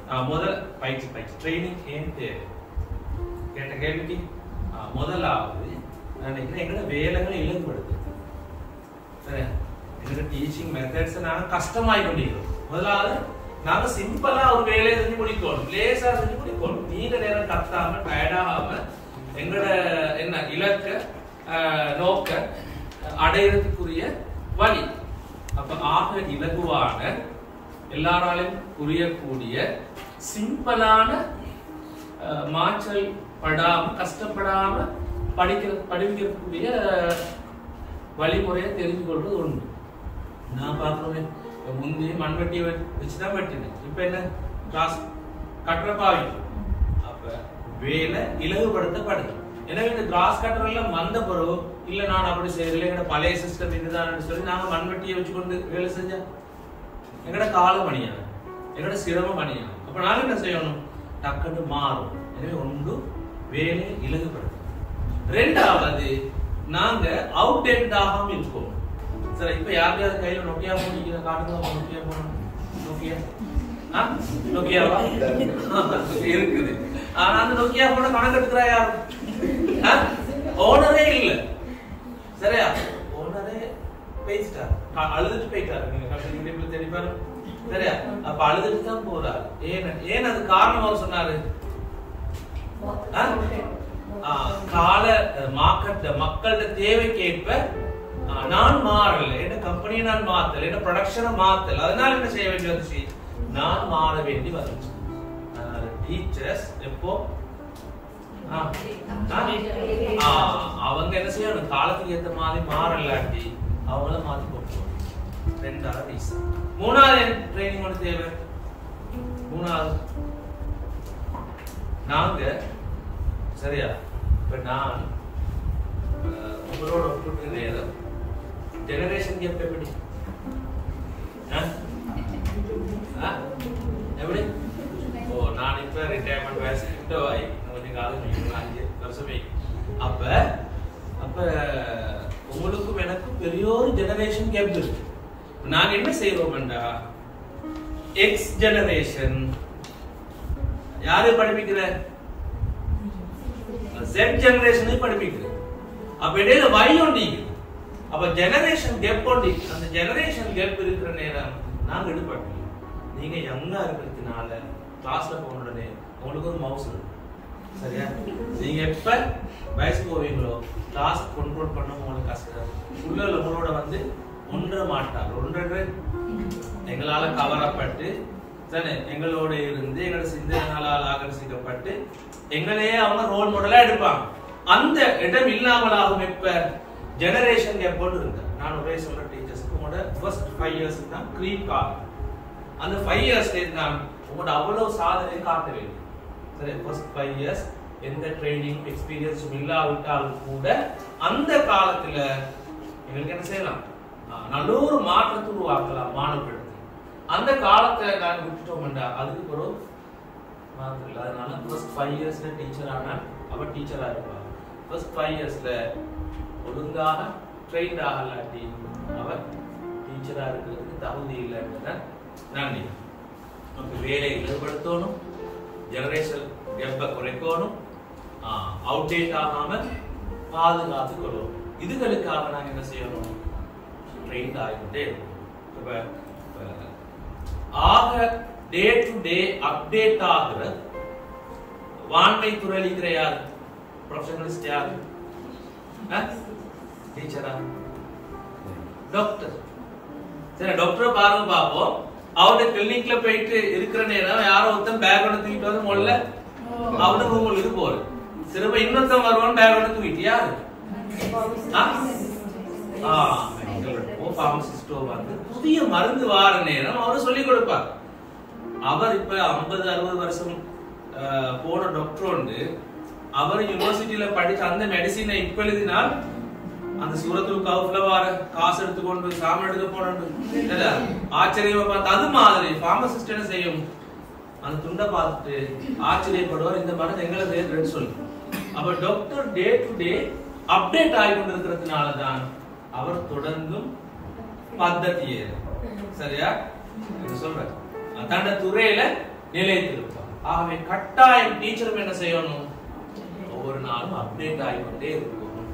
முதல் பயிற்சி ட்ரைனிங் ஏன் தேவை கேட்ட கேள்விக்கு முதலாவது நான் நினைக்கிறேன் எங்களோட வேலைகளை இலகுபடுத்து. சரியா? எங்களோட டீச்சிங் மெத்தட்ஸ் நாங்கள் கஷ்டமாய் கொண்டிருக்கிறோம். முதலாவது நாங்க சிம்பிளா ஒரு வேலையை செஞ்சு முடிக்கணும், லேசா செஞ்சு முடிக்கணும். நீண்ட நேரம் கத்தாம டயர்டாகாம எங்களோட என்ன இலக்க நோக்க அடையிறதுக்குரிய வழி. அப்ப ஆக இலகுவான எல்லாராலையும் புரியக்கூடிய சிம்பிளான மாற்றல் படாம கஷ்டப்படாம படிக்கிறதுக்குரிய வழிமுறையை தெரிஞ்சு கொள்வது உண்டு. நான் பார்க்கிறேன் முந்தைய மண்வெட்டியை வச்சுதான் வெட்டினேன், இப்ப என்ன கிளாஸ் கட்டுற பாவி. அப்ப வேலை இலகுபடுத்தப்படுது. எனவே இந்த கிளாஸ் கட்டுறதுல வந்த பிறகு இல்ல நான் அப்படி செய்யல, எங்கட பழைய சிஸ்டம் இதுதான் சொல்லி நாங்க மண்வெட்டியை வச்சுக்கொண்டு வேலை செஞ்சா எங்கட கால மணியான எங்கட சிரம மணியான. அப்ப நாங்க என்ன செய்யணும்? டக்குன்னு மாறும். எனவே ஒன்று வேலை இலகுபடுத்தும். ரெண்டாவது நாங்க அவுடேட்டட் ஆகாம இருக்கோம். சரி, இப்ப யாருக்காவது கையில நோக்கியா போன் நீங்க காட்டுங்க. நோக்கியா போன் நோக்கியாவா இருக்குது. ஆனா அந்த நோக்கியா போன கணக்கு எடுக்கிறா யாரும்? ஓனரே இல்ல. சரியா? ஓனரே பேசிட்டார், அழுதுட்டு போயிட்டாரு. நீங்க கம்பெனி தேடி பாருங்க. சரியா? அப்ப அழுதுட்டு தான் போறாரு. ஏன் அது காரணம் அவர் சொன்னாரு? கால மக்களோட தேவைக்கேற்ப நான் மாறல, என்ன கம்பெனியை நான் மாத்தல, என்ன ப்ரொடக்ஷனை மாத்தல, அதனால என்ன செய்ய வேண்டி வந்துச்சு? நான் மாற வேண்டி வந்துச்சு. டீச்சர்ஸ் எப்போ அவங்க என்ன செய்யணும்? காலத்துக்கு ஏற்ற மாதிரி மாறலாட்டி அவங்கள மாத்தி போட்டு. ரெண்டாவது ரீசன். மூணாவது ட்ரைனிங் ஒன்று தேவை. மூணாவது நாங்க சரியா இப்ப நான் உங்களோட ஒப்புட்டு நேரம் ஜெனரேஷன் கேப் எப்படி எப்படி? ஓ, நான் இப்ப ரிட்டையர்மெண்ட் வயசு கிட்ட கொஞ்சம் காலம் 5 வருஷமே. அப்ப அப்ப உங்களுக்கும் எனக்கும் பெரிய ஒரு ஜெனரேஷன் கேப் இருக்கு. நாங்க என்ன செய்வோம்டா, எக்ஸ் ஜெனரேஷன் யாரை படிப்பிக்கிற? Z ஜெனரேஷனை படிப்பிக்கிற. அப்ப இடையில Y ஒண்டி. அப்ப ஜெனரேஷன் கேப் ஒண்டி. அந்த ஜெனரேஷன் கேப் இருக்கிற நேரம் நாங்க எடுப்போம். நீங்க யங்கா இருக்கிறதுனால கிளாஸ்ல போன உடனே உங்களுக்கு ஒரு மவுஸ் இருக்கு. சரியா? நீங்க எப்ப வயசுக்கு போவீங்களோ கிளாஸ் கண்ட்ரோல் பண்ண உங்களுக்கு கஷ்டம். உங்களோட வந்து ஒன்றரை மாட்டார், ஒன்றரை எங்களால கவரப்பட்டு தானே எங்களோட இருந்து எங்களோட சிந்தனைகளால் ஆகர்ஷிக்கப்பட்டு எங்களையே அவங்க ரோல் மாடலா எடுப்பாங்க. அந்த இடம் இல்லாமலாகும். இப்ப ஜெனரேஷன் கேப் போட்டு இருக்கு. நான் ஒரே சொல்ற டீச்சர்ஸ்க்கு உங்களோட ஃபர்ஸ்ட் 5 இயர்ஸ் தான் கிரீப் ஆகும். அந்த 5 இயர்ஸ்ல தான் உங்களோட அவ்வளவு சாதனை காட்ட வேண்டும். சரி, ஃபர்ஸ்ட் 5 இயர்ஸ் எந்த ட்ரைனிங் எக்ஸ்பீரியன்ஸும் இல்லாவிட்டாலும் கூட அந்த காலத்துல எங்களுக்கு என்ன செய்யலாம்? நல்ல ஒரு மாற்றத்தை உருவாக்கலாம் மாணவர்களுக்கு. அந்த காலத்தை நான் விட்டுட்டோம்டா அதுக்கு பிறகு மாற்றம் இல்லை. அதனால ஃபர்ஸ்ட் 5 இயர்ஸ்ல டீச்சர் ஆனா அவ டீச்சரா இருப்பாங்க. ஃபர்ஸ்ட் 5 இயர்ஸ்ல ஒழுங்காக ட்ரெயின்ட் ஆகலாட்டி அவர் டீச்சரா இருக்கிறதுக்கு தகுதி இல்லைன்றத நான் நமக்கு வேலையை ஈடுபடுத்தணும், ஜெனரேஷன் கேப்பை குறைக்கணும், அவுடேட் ஆகாம பாதுகாத்து கொள்ளணும். இதுகளுக்காக நாங்க என்ன செய்யணும்? ட்ரெயின்ட் ஆகிட்டே இருக்கணும். ஆக டே டு டே அப்டேட் ஆகிற வான்மை துறையில யார்? ப்ரொஃபஷனலிஸ்ட் யார்? டீச்சரா? டாக்டர். சரி, டாக்டர் பாருங்க பாப்போம். அவருடைய கிளினிக்ல போயிட்டு இருக்கிற நேரம் யாரோ ஒருத்தன் பேக் ஒன்று தூக்கிட்டு வந்து முதல்ல அவனு ரூமுக்கு போற. சிறப்பா இன்னொருத்தன் வருவான் பேக் ஒன்று தூக்கிட்டு யாரு? பார்மசிஸ்டோ வந்து புதிய மருந்து வார நேரம் அவரு சொல்லிக் கொடுப்பார். அவர் இப்ப 50-60 வருஷம் போன டாக்டர் உண்டு. அவர் யூனிவர்சிட்டியில படிச்ச அந்த மெடிசினை இப்ப எழுதினால் அந்த சூரத்துல் கவுஃப்ல வார காசு எடுத்துக்கொண்டு சாமன் எடுத்து போன ஆச்சரியமா பார்த்து அது மாதிரி பார்மசிஸ்ட் என்ன செய்யும்? அந்த துண்டை பார்த்துட்டு ஆச்சரியப்படுவார், இந்த மருந்து எங்களை சொல்லி. அப்ப doctor day to day update ஆகி கொண்டிருக்கிறதுனாலதான் அவர் தொடர்ந்தும் பద్ధதியே சரியா சொல்ற தன்னுடைய துறையில நிலைத்திருப்பார். ஆகவே கட்டாயம் டீச்சரும் என்ன செய்யணும்? ஒவ்வொரு நாளும் அப்டேட் ஆகிக்கொண்டே இருக்கணும்.